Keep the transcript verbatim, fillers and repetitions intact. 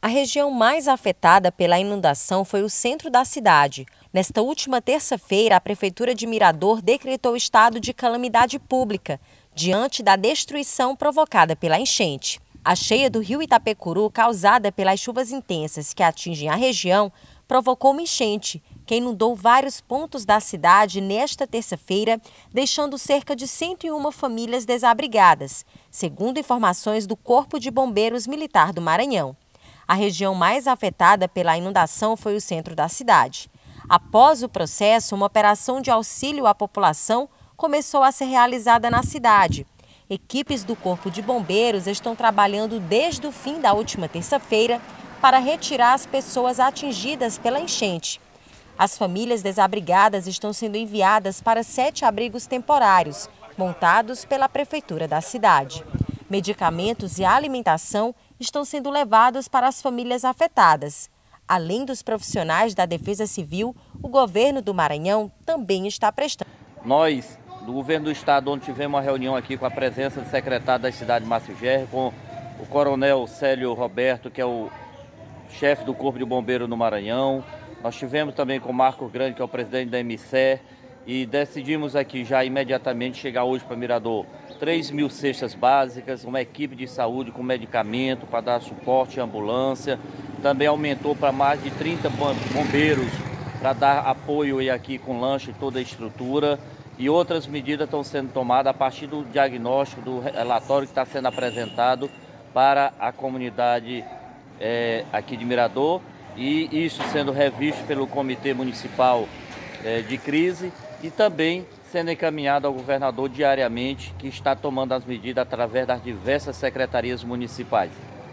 A região mais afetada pela inundação foi o centro da cidade. Nesta última terça-feira, a Prefeitura de Mirador decretou estado de calamidade pública, diante da destruição provocada pela enchente. A cheia do rio Itapecuru, causada pelas chuvas intensas que atingem a região, provocou uma enchente, que inundou vários pontos da cidade nesta terça-feira, deixando cerca de cento e uma famílias desabrigadas, segundo informações do Corpo de Bombeiros Militar do Maranhão. A região mais afetada pela inundação foi o centro da cidade. Após o processo, uma operação de auxílio à população começou a ser realizada na cidade. Equipes do Corpo de Bombeiros estão trabalhando desde o fim da última terça-feira para retirar as pessoas atingidas pela enchente. As famílias desabrigadas estão sendo enviadas para sete abrigos temporários, montados pela Prefeitura da cidade. Medicamentos e alimentação estão sendo levados para as famílias afetadas. Além dos profissionais da Defesa Civil, o governo do Maranhão também está prestando. Nós, do governo do estado, onde tivemos uma reunião aqui com a presença do secretário da cidade, Márcio Gerri, com o coronel Célio Roberto, que é o chefe do Corpo de Bombeiro no Maranhão. Nós tivemos também com o Marco Grande, que é o presidente da M C E R, e decidimos aqui já imediatamente chegar hoje para Mirador três mil cestas básicas, uma equipe de saúde com medicamento para dar suporte à ambulância. Também aumentou para mais de trinta bombeiros para dar apoio aí aqui com lanche e toda a estrutura. E outras medidas estão sendo tomadas a partir do diagnóstico, do relatório que está sendo apresentado para a comunidade é, aqui de Mirador. E isso sendo revisto pelo Comitê Municipal é, de Crise e também sendo encaminhado ao governador diariamente, que está tomando as medidas através das diversas secretarias municipais.